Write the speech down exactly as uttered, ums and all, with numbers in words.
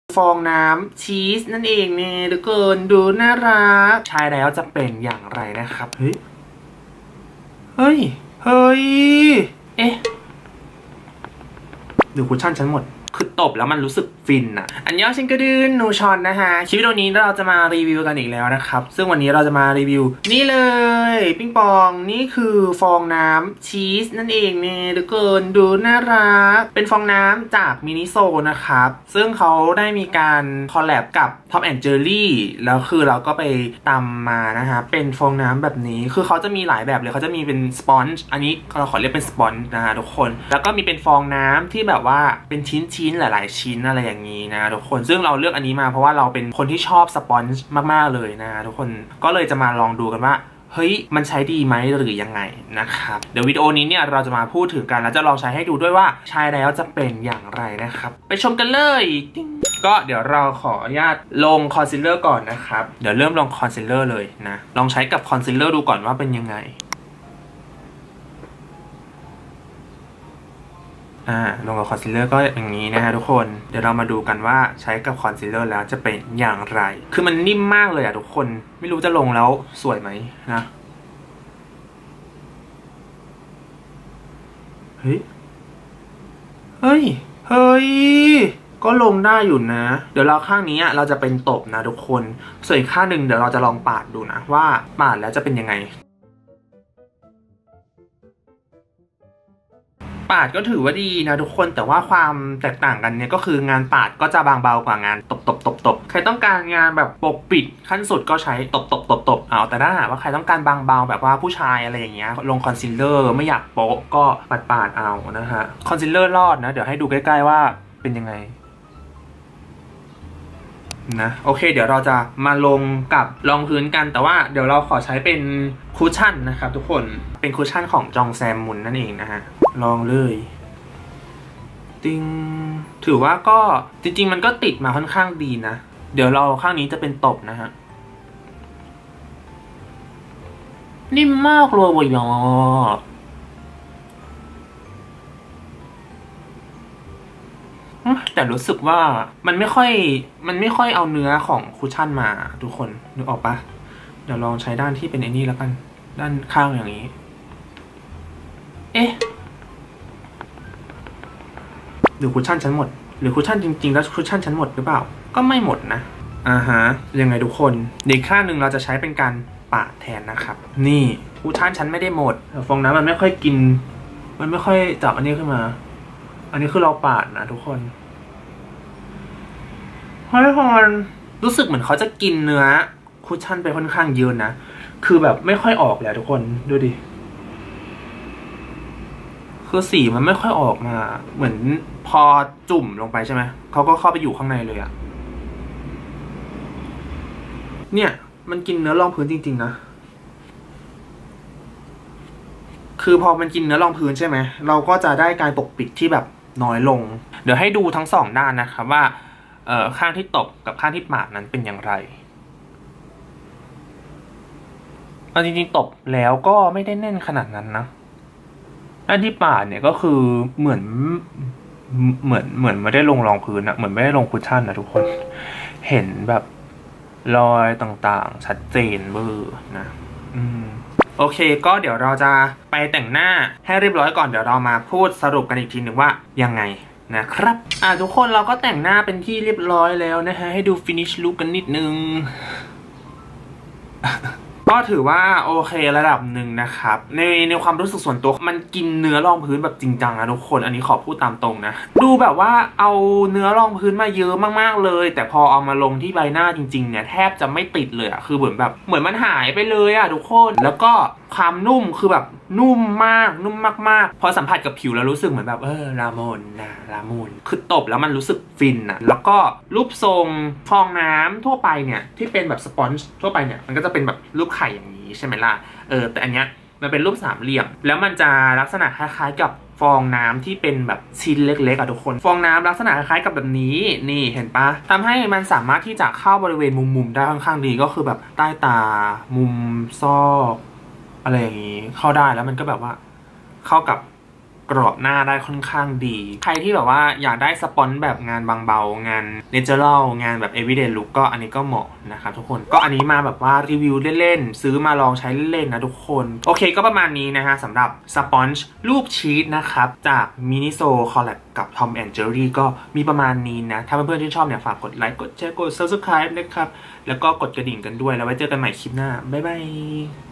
ฟองน้ำชีสนั่นเองเนี่ยทุกคนดูน่ารักใช่แล้วจะเป็นอย่างไรนะครับเฮ้ยเฮ้ยเฮ้ยเอ๊ะดูคุชชั่นฉันหมดคือตบแล้วมันรู้สึกฟินอะอันยองชินกระดืนนูชอนนะฮะคลิปวิดีโอนี้เราจะมารีวิวกันอีกแล้วนะครับซึ่งวันนี้เราจะมารีวิวนี่เลยปิงปองนี่คือฟองน้ำชีสนั่นเองเนี่ยทุกคนดูน่ารักเป็นฟองน้ำจากมินิโซนะครับซึ่งเขาได้มีการคอลแลบกับ Tom and Jerry แล้วคือเราก็ไปตามมานะฮะเป็นฟองน้ำแบบนี้คือเขาจะมีหลายแบบเลยเขาจะมีเป็นสปอนจ์อันนี้เราขอเรียกเป็นสปอนจ์นะฮะทุกคนแล้วก็มีเป็นฟองน้ำที่แบบว่าเป็นชิ้นชิ้นหลายๆชิ้นอะไรอย่างนี้นะทุกคนซึ่งเราเลือกอันนี้มาเพราะว่าเราเป็นคนที่ชอบสปอนจ์มากๆเลยนะทุกคนก็เลยจะมาลองดูกันว่าเฮ้ยมันใช้ดีไหมหรือยังไงนะครับเดี๋ยววิดีโอนี้เนี่ยเราจะมาพูดถึงกันแล้วจะลองใช้ให้ดูด้วยว่าใช้แล้วจะเป็นอย่างไรนะครับไปชมกันเลยก็เดี๋ยวเราขออนุญาตลงคอนซีลเลอร์ก่อนนะครับเดี๋ยวเริ่มลงคอนซีลเลอร์เลยนะลองใช้กับคอนซีลเลอร์ดูก่อนว่าเป็นยังไงอ่าลงกับคอนซีลเลอร์ก็อย่างนี้นะฮะทุกคนเดี๋ยวเรามาดูกันว่าใช้กับคอนซีลเลอร์แล้วจะเป็นอย่างไรคือมันนิ่มมากเลยอ่ะทุกคนไม่รู้จะลงแล้วสวยไหมนะเฮ้ยเฮ้ยเฮ้ยก็ลงได้อยู่นะเดี๋ยวเราข้างนี้เราจะเป็นตบนะทุกคนส่วนอีกข้างหนึ่งเดี๋ยวเราจะลองปาดดูนะว่าปาดแล้วจะเป็นยังไงปาดก็ถือว่าดีนะทุกคนแต่ว่าความแตกต่างกันเนี่ยก็คืองานปาดก็จะบางเบากว่างานตบตบตบตบใครต้องการงานแบบปกปิดขั้นสุดก็ใช้ตบตบตบตบเอาแต่ถ้าหากว่าใครต้องการบางเบาแบบว่าผู้ชายอะไรอย่างเงี้ยลงคอนซีลเลอร์ไม่อยากโป๊ะก็ปาดปาดเอานะฮะคอนซีลเลอร์รอดนะเดี๋ยวให้ดูใกล้ๆว่าเป็นยังไงนะโอเคเดี๋ยวเราจะมาลงกับรองพื้นกันแต่ว่าเดี๋ยวเราขอใช้เป็นคุชชั่นนะครับทุกคนเป็นคุชชั่นของจองแซมมุนนั่นเองนะฮะลองเลยติงถือว่าก็จริงๆมันก็ติดมาค่อนข้างดีนะเดี๋ยวเราข้างนี้จะเป็นตบนะฮะนิ่มมากเลยว่ะยอแต่รู้สึกว่ามันไม่ค่อยมันไม่ค่อยเอาเนื้อของคุชชั่นมาทุกคนนึกออกปะเดี๋ยวลองใช้ด้านที่เป็นไอ้นี่แล้วกันด้านข้างอย่างนี้เอ๊ะหรือคุชชั่นฉันหมดหรือคุชชั่นจริงๆแล้วคุชชั่นฉันหมดหรือเปล่าก็ไม่หมดนะอ่าฮะยังไงทุกคนอีกข้างหนึ่งเราจะใช้เป็นการปาดแทนนะครับนี่คุชชั่นฉันไม่ได้หมดฟองน้ำมันไม่ค่อยกินมันไม่ค่อยจับอันนี้ขึ้นมาอันนี้คือเราปาดนะทุกคนเฮ้ยฮอนรู้สึกเหมือนเขาจะกินเนื้อคุชชั่นไปค่อนข้างเยอะนะคือแบบไม่ค่อยออกเลยทุกคนดูดิคือสีมันไม่ค่อยออกมาเหมือนพอจุ่มลงไปใช่ไหมเขาก็เข้าไปอยู่ข้างในเลยอะเนี่ยมันกินเนื้อรองพื้นจริงๆนะคือพอมันกินเนื้อรองพื้นใช่ไหมเราก็จะได้การปกปิดที่แบบน้อยลงเดี๋ยวให้ดูทั้งสองด้านนะครับว่าเอ่อข้างที่ตบกับข้างที่ปาดนั้นเป็นอย่างไรจริงๆตบแล้วก็ไม่ได้แน่นขนาดนั้นนะด้านที่ปาดเนี่ยก็คือเหมือนเหมือนเหมือนไม่ได้ลงรองพื้นอะเหมือนไม่ได้ลงคุชชั่นนะทุกคนเห็นแบบรอยต่างๆชัดเจนเบอร์นะอืมโอเคก็เดี๋ยวเราจะไปแต่งหน้าให้เรียบร้อยก่อนเดี๋ยวเรามาพูดสรุปกันอีกทีหนึ่งว่ายังไงนะครับอ่ะทุกคนเราก็แต่งหน้าเป็นที่เรียบร้อยแล้วนะฮะให้ดู finish look กันนิดนึง ก็ถือว่าโอเคระดับหนึ่งนะครับในในความรู้สึกส่วนตัวมันกินเนื้อรองพื้นแบบจริงจังนะทุกคนอันนี้ขอพูดตามตรงนะดูแบบว่าเอาเนื้อรองพื้นมาเยอะมากๆเลยแต่พอเอามาลงที่ใบหน้าจริงๆเนี่ยแทบจะไม่ติดเลยอะคือเหมือนแบบเหมือนมันหายไปเลยอะทุกคนแล้วก็ความนุ่มคือแบบนุ่มมากนุ่มมากๆพอสัมผัสกับผิวแล้วรู้สึกเหมือนแบบเออลาโมนนะลาโมนคือตบแล้วมันรู้สึกฟินอะแล้วก็รูปทรงฟองน้ำทั่วไปเนี่ยที่เป็นแบบสปอนจ์ทั่วไปเนี่ยมันก็จะเป็นแบบรูปไข่อย่างนี้ใช่ไหมล่ะเออแต่อันเนี้ยมันเป็นรูปสามเหลี่ยมแล้วมันจะลักษณะคล้ายๆกับฟองน้ำที่เป็นแบบชิ้นเล็กๆอะทุกคนฟองน้ำลักษณะคล้ายๆกับแบบนี้นี่เห็นปะทำให้มันสามารถที่จะเข้าบริเวณมุมๆได้ค่อนข้างดีก็คือแบบใต้ตามุมซอกอะไรอย่างนี้เข้าได้แล้วมันก็แบบว่าเข้ากับกรอบหน้าได้ค่อนข้างดีใครที่แบบว่าอยากได้สปอนแบบงานบางเบางานเนเจอรัลงานแบบ everyday look ก็อันนี้ก็เหมาะนะครับทุกคนก็อันนี้มาแบบว่ารีวิวเล่นๆซื้อมาลองใช้เล่นๆนะทุกคนโอเคก็ประมาณนี้นะฮะสำหรับสปอนจ์รูปชีสนะครับจากมินิโซคอลแลบกับ Tom and Jerry ก็มีประมาณนี้นะถ้าเพื่อนๆที่ชอบเนี่ยฝากกดไลค์กดแชร์กด Subscribe นะครับแล้วก็กดกระดิ่งกันด้วยแล้วไว้เจอกันใหม่คลิปหน้าบ๊ายบาย